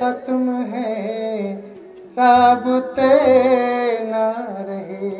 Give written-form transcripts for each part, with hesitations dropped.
खत्म है राबते ना रहे,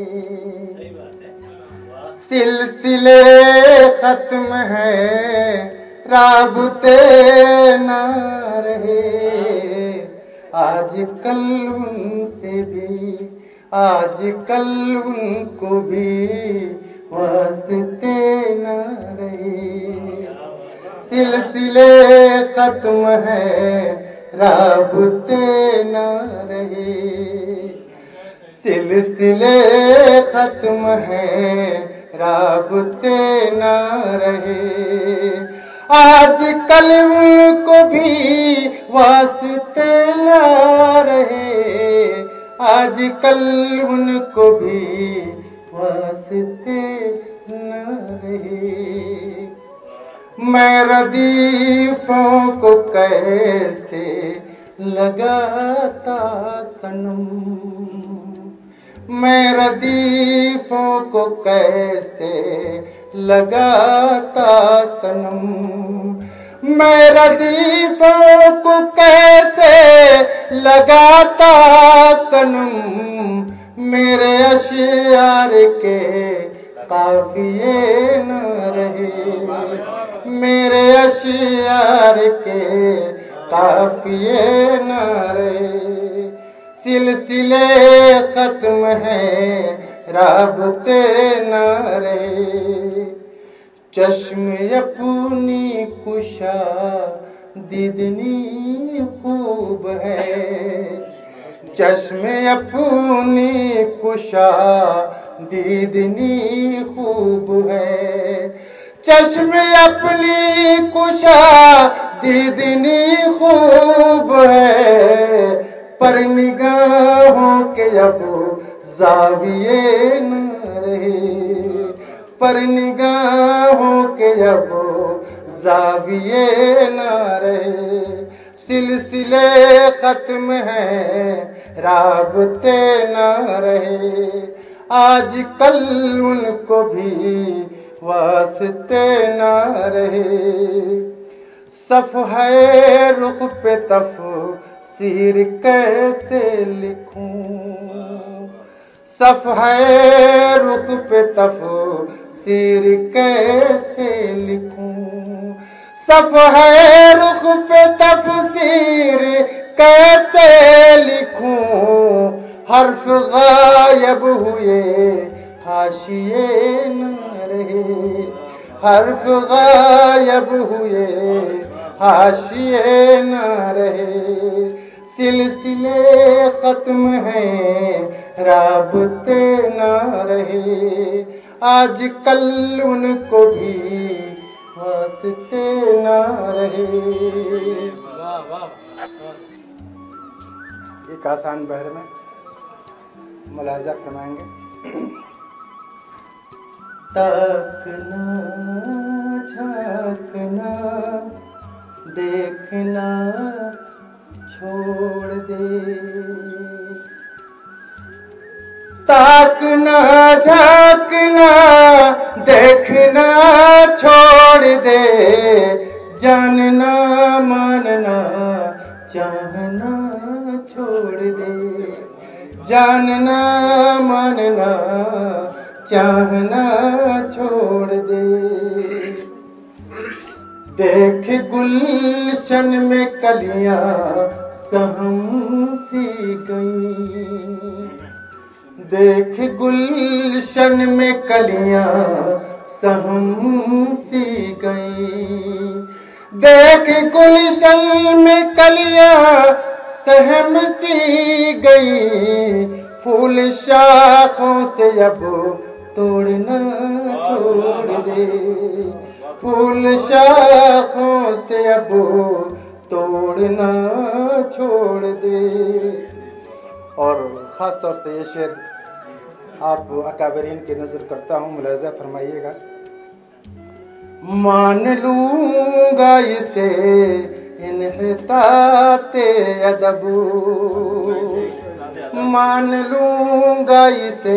सिलसिले खत्म है राबते ना रहे। आज कल उनसे भी, आज कल उनको भी वास्ते न रहे, सिलसिले खत्म है राबते न रहे, सिलसिले खत्म है राबते न रहे। आज कल उनको भी वास्ते न रहे, आज कल उनको भी वास्ते न रहे। मैं रदीफों को कैसे लगाता सनम, मैं रदीफों को कैसे लगाता सनम, मैं रदीफों को कैसे लगाता सनम। मेरे अशियार के काफिये न रहे, मेरे अशियार के काफिये न रहे, सिलसिले खत्म है राबते न रहे। चश्म अपनी कुशा दीदनी खूब है, चश्म अपनी कुशा दीदनी खूब है, चश्म अपनी कुशा दीदनी खूब है। पर निगाहों के अब जाविये न रहे, पर निगाहों के अब जाविये न रहे, सिलसिले खत्म है राबते न रहे। आज कल उनको भी वास्ते न रहे। सफ़हे रुख पे तफ़सीर कैसे लिखूं, सफ़हे रुख पे तफ़सीर कैसे लिखूं, सफ़हे रुख पे तफ़सीर कैसे लिखूं। हर्फ गायब हुए हाशिए न रहे, हर्फ गायब हुए हाशिए न रहे, सिलसिले खत्म है राबते न रहे। आज कल उनको भी वास्ते न रहे। एक आसान बहर में मुलाजा फरमाएंगे। ताकना झांकना देखना छोड़ दे, ताकना झांकना देखना छोड़ दे, जानना मानना चाहना छोड़ दे, जानना मानना चाहना छोड़ दे। देख गुलशन में कलियां सहम सी गई, देख गुलशन में कलियां सहम सी गई, देख गुलशन में कलियां सहम सी गई। फूल शाखों से अब तोड़ना छोड़ दे, फूल शाखों से अब तोड़ना छोड़ दे। और ख़ास तौर से ये शेर आप अकाबरीन की नज़र करता हूँ, मुलाज़ा फरमाइएगा। मान लूँगा इसे इन्हिताते अदब, मान लूँगा इसे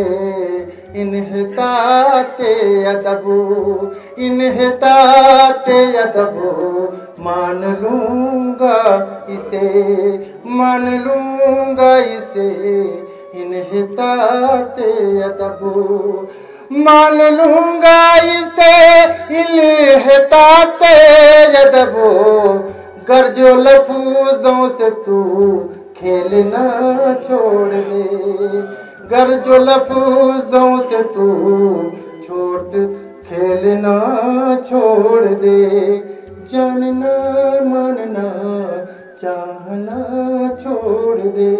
इन्हिताते अदब, इन्हिताते अदब मान लूँगा इसे, मान लूँगा इसे इन्हिताते अदब, मान लूँगा इसे इन्हिताते अदब। गर जो लफ्ज़ों से तू खेलना छोड़ दे, गर जो लफ्ज़ों से तू छोट खेलना छोड़ दे, जानना मानना चाहना छोड़ दे।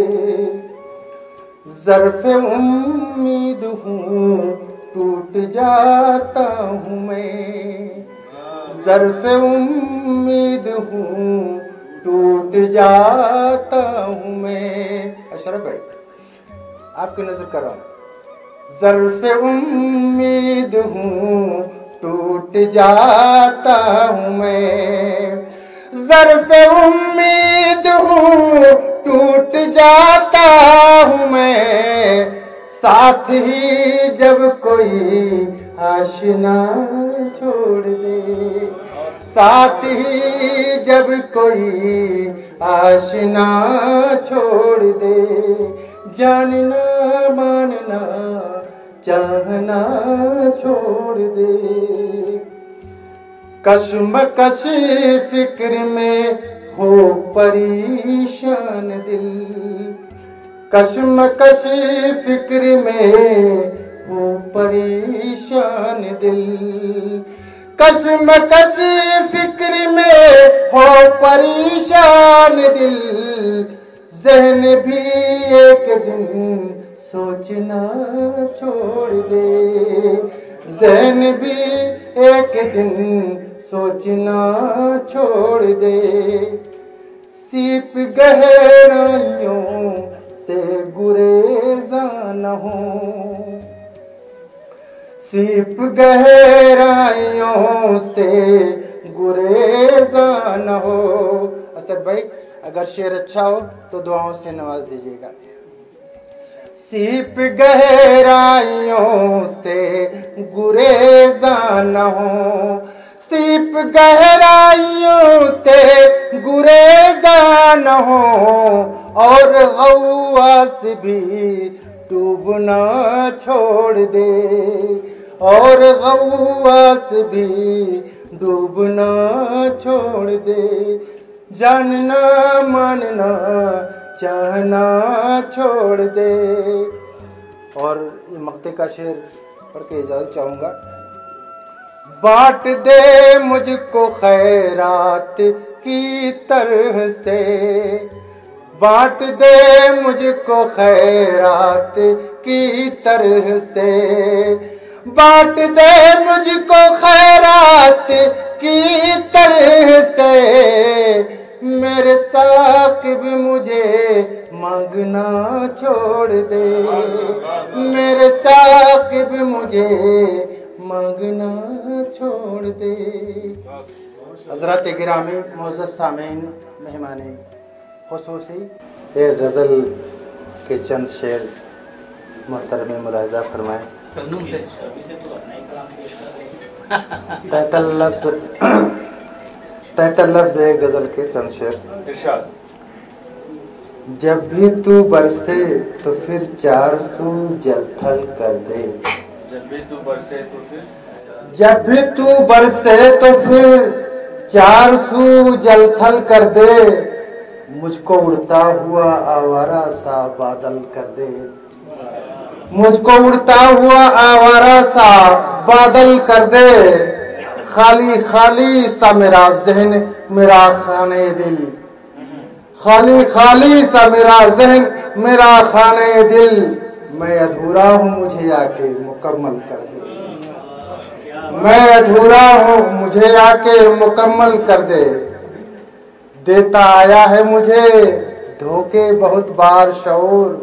ज़र्फ़े उम्मीद हूँ टूट जाता हूँ मैं, ज़र्फ़े उम्मीद हूँ टूट जाता हूँ मैं। अशरफ भाई आपकी नजर कर रहा हूँ। ज़र्फ़े उम्मीद हूँ टूट जाता हूँ मैं, ज़र्फ़े उम्मीद हूँ टूट जाता हूँ मैं। साथ ही जब कोई आशिना छोड़ दे, साथ ही जब कोई आशिना छोड़ दे, जानना मानना चाहना छोड़ दे। कश्मकश फिक्र में हो परेशान दिल, कश्मकश फिक्र में हो परेशान दिल, कश्मकश फिक्र में हो परेशान दिल। ज़हन भी एक दिन सोचना छोड़ दे, ज़हन भी एक दिन सोचना छोड़ दे। सीप गहराइयों से गुरेज़ा न हो, सीप गहराइयों से गुरेज़ा न हो। असद भाई अगर शेर अच्छा हो तो दुआओं से नवाज दीजिएगा। सीप गहराइयों से गुरेज़ा न हो, सीप गहराइयों से गुरेज़ा न हो, और गव्वास भी डूबना छोड़ दे, और गव्वास भी डूबना छोड़ दे। जानना मानना चाहना छोड़ दे। और ये मक्ते का शेर पढ़ के इजाज़त चाहूँगा। बांट दे मुझको खैरात की तरह से, बांट दे मुझको खैरात की तरह से, बांट दे मुझको खैरात की तरह से। मेरे साकिब मुझे मांगना छोड़ दे, मेरे साकिब मुझे मांगना छोड़ दे। हज़रात गिरामी मुअज़्ज़ज़ सामीन मेहमान ख़ुसूसी, एक गज़ल के चंद शेर मोहतरम मुलाहिज़ा फरमाएँ। तहता लफ्ज़ है गज़ल के चंद शेर। जब भी तू बरसे तो फिर 400 जलथल कर दे, जब भी तू बरसे तो फिर, जब भी तू बरसे तो फिर 400 जलथल कर दे। मुझको उड़ता हुआ आवारा सा बादल कर दे, मुझको उड़ता हुआ आवारा सा बादल कर दे। खाली खाली सा मेरा ज़हन मेरा खाने दिल, खाली खाली सा मेरा ज़हन मेरा खाने दिल। मैं अधूरा हूँ मुझे आके मुकम्मल कर दे, मैं अधूरा हूँ मुझे आके मुकम्मल कर दे। देता आया है मुझे धोखे बहुत बार शऊर,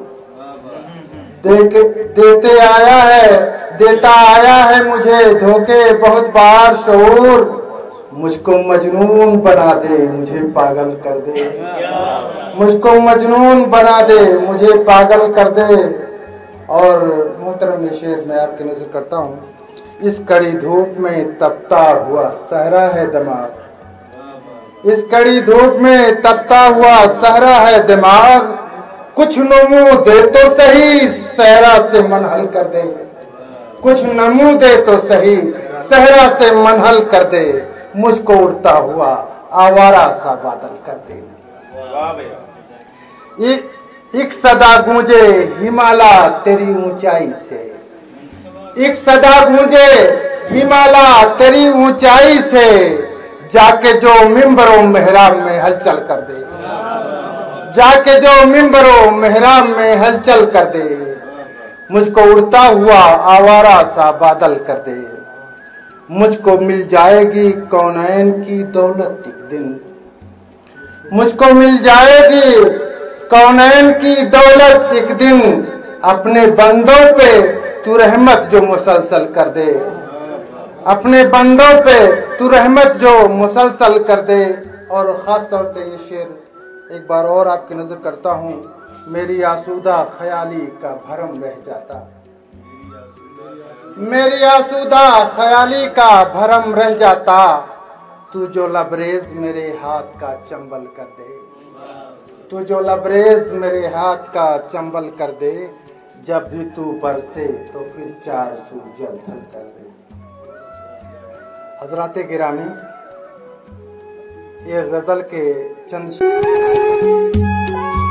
देते आया है, देता आया है मुझे धोखे बहुत बार शऊर। मुझको मजनून बना दे, मुझे पागल कर दे। मुझको मजनून बना दे, मुझे पागल कर दे। और मोहतरम ये शेर मैं आपकी नज़र करता हूँ। इस कड़ी धूप में तपता हुआ सहरा है दिमाग, इस कड़ी धूप में तपता हुआ सहरा है दिमाग। कुछ नमू दे तो सही, सहरा से मनहल कर दे। कुछ नमू दे तो सही, सहरा से मनहल कर दे। मुझको उड़ता हुआ आवारा सा बादल कर दे। एक सदा गूंजे हिमाला तेरी ऊंचाई से, एक सदा गूंजे हिमाला तेरी ऊंचाई से। जाके जो मिंबरों मेहराब में हलचल कर दे, जाके जो मिंबरों मेहराब में हलचल कर दे। मुझको उड़ता हुआ आवारा सा बादल कर दे। मुझको मिल जाएगी कौनैन की दौलत एक दिन, मुझको मिल जाएगी कौनैन की दौलत एक दिन। अपने बंदों पे तू रहमत जो मुसलसल कर दे, अपने बंदों पे तू रहमत जो मुसलसल कर दे। और ख़ास तौर से ये शेर एक बार और आपकी नज़र करता हूँ। मेरी आसूदा ख्याली का भरम रह जाता, मेरी आसूदा ख्याली का भरम रह जाता। तू जो लबरेज मेरे हाथ का चंबल कर दे, तू जो लबरेज मेरे हाथ का चंबल कर दे। जब भी तू बरसे तो फिर 400 जलथल कर दे। हजरात गिरामी, ये गज़ल के चंद